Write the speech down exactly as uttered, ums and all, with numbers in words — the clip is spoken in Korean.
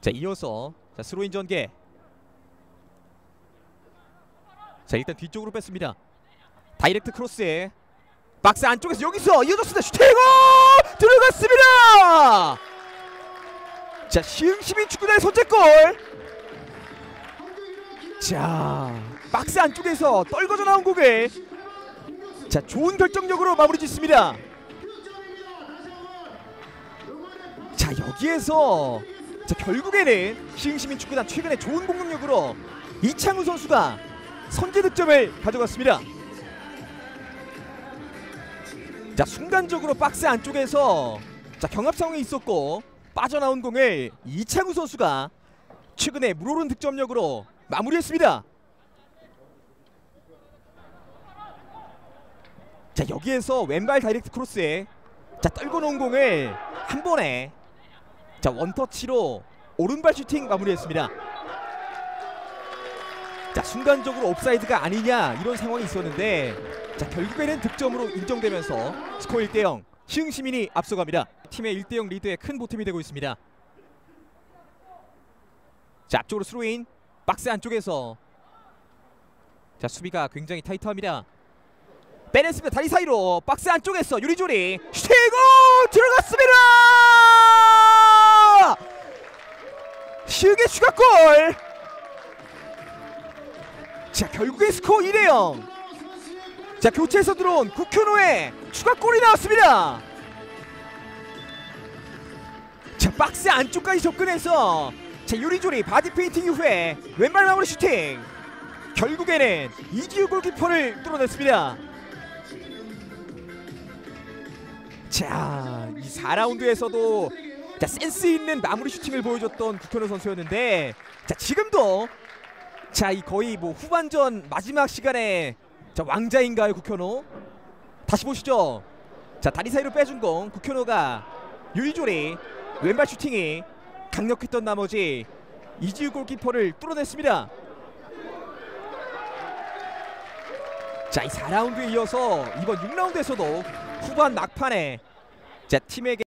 자, 이어서 자 스로인 전개. 자, 일단 뒤쪽으로 뺐습니다. 다이렉트 크로스에 박스 안쪽에서 여기서 이어졌습니다. 슈팅! 들어갔습니다. 자, 시흥시민 축구단의 선제골. 자, 박스 안쪽에서 떨궈져 나온 공을 자 좋은 결정력으로 마무리 짓습니다. 자, 여기에서 자 결국에는 시흥시민 축구단 최근에 좋은 공격력으로 이창우 선수가 선제 득점을 가져갔습니다. 자, 순간적으로 박스 안쪽에서 자 경합 상황이 있었고 빠져나온 공을 이창우 선수가 최근에 물오른 득점력으로 마무리했습니다. 자, 여기에서 왼발 다이렉트 크로스에 자 떨궈 놓은 공을 한 번에 자 원터치로 오른발 슈팅 마무리했습니다. 자, 순간적으로 옵사이드가 아니냐 이런 상황이 있었는데 자 결국에는 득점으로 인정되면서 스코어 일 대 영 시흥시민이 앞서갑니다. 팀의 일 대 영 리드에 큰 보탬이 되고 있습니다. 자, 앞쪽으로 스로인. 박스 안쪽에서 자 수비가 굉장히 타이트합니다. 빼냈습니다. 다리 사이로 박스 안쪽에서 유리조리 슈팅! 들어갔습니다. 시흥의 추가골. 자, 결국에 스코어 이 대 영. 자, 교체에서 들어온 국현호의 추가골이 나왔습니다. 자, 박스 안쪽까지 접근해서 자 유리조리 바디 페인팅 이후에 왼발 마무리 슈팅. 결국에는 이지우 골키퍼를 뚫어냈습니다. 자, 이 사 라운드에서도 자 센스 있는 마무리 슈팅을 보여줬던 국현호 선수였는데 자 지금도 자 이 거의 뭐 후반전 마지막 시간에 자 왕자인가요 국현호? 다시 보시죠. 자, 다리 사이로 빼준 공 국현호가 유리조리 왼발 슈팅이 강력했던 나머지 이지우 골키퍼를 뚫어냈습니다. 자, 이 사 라운드에 이어서 이번 육 라운드에서도 후반 막판에 자 팀에게